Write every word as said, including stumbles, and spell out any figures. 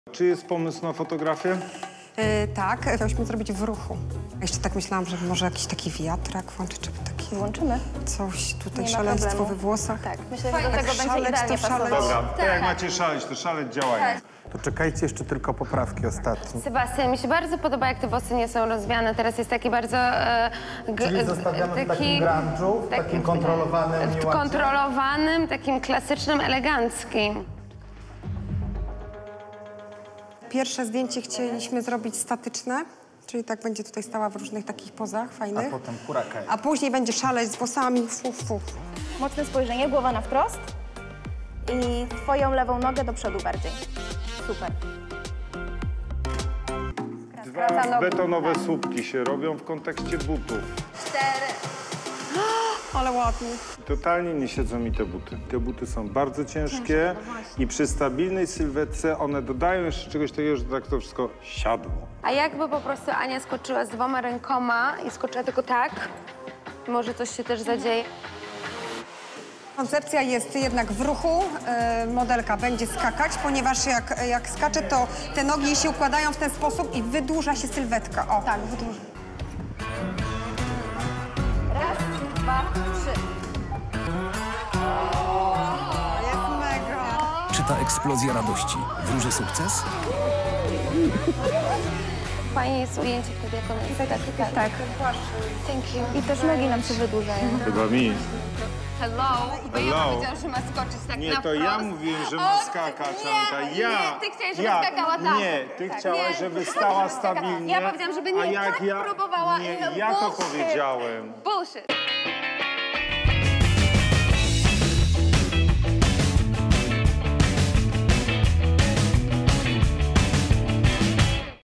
Czy jest pomysł na fotografię? Yy, tak, chciałyśmy zrobić w ruchu. Jeszcze tak myślałam, że może jakiś taki wiatrak włączyć, czy taki... Włączymy. Coś tutaj, Nie ma szaleństwo problemu. we włosach. Tak, myślę, że do Tak tego będzie szaleć, idealnie to szaleć. pasować. Dobra, to jak macie szaleć, to szaleć działają. To czekajcie jeszcze tylko poprawki ostatnie. Sebastian, mi się bardzo podoba, jak te włosy nie są rozwiane. Teraz jest taki bardzo... E, g, Czyli zostawiamy taki, w takim grunge'u, w taki- takim kontrolowanym W nieładzie? kontrolowanym, takim klasycznym, eleganckim. Pierwsze zdjęcie chcieliśmy zrobić statyczne, czyli tak będzie tutaj stała w różnych takich pozach A fajnych. potem kurakaj. A później będzie szaleć z włosami, fu, fu. Mocne spojrzenie, głowa na wprost i twoją lewą nogę do przodu bardziej. Super. Dwa betonowe słupki się robią w kontekście butów. Ale ładnie. Totalnie nie siedzą mi te buty. Te buty są bardzo ciężkie i przy stabilnej sylwetce one dodają jeszcze czegoś takiego, że tak to wszystko siadło. A jakby po prostu Ania skoczyła z dwoma rękoma i skoczyła tylko tak, może coś się też zadzieje. Koncepcja jest jednak w ruchu. E, modelka będzie skakać, ponieważ jak, jak skacze, to te nogi jej się układają w ten sposób i wydłuża się sylwetka. O, tak, wydłuża. Raz, dwa, trzy. Jest mega. Czy ta eksplozja radości wróży sukces? Fajnie jest ujęcie wtedy, jak ona jest tak, tak, tak. Thank you. I też nogi nam się wydłużają. Chyba mi. Hello. Bo ja Hello. powiedziałam, że ma skoczyć tak Nie, na to wprost. ja mówiłem, że ma O, skakać, nie, Anka. Ja, nie, ty chciałeś, żeby ja, skakała tak. Nie, ty Tak. chciałaś, Nie, żeby ty stała żeby skakała. stabilnie. Ja powiedziałam, żeby nie a jak tak ja, próbowała. Nie, No, ja to bullshit. powiedziałem. Bullshit.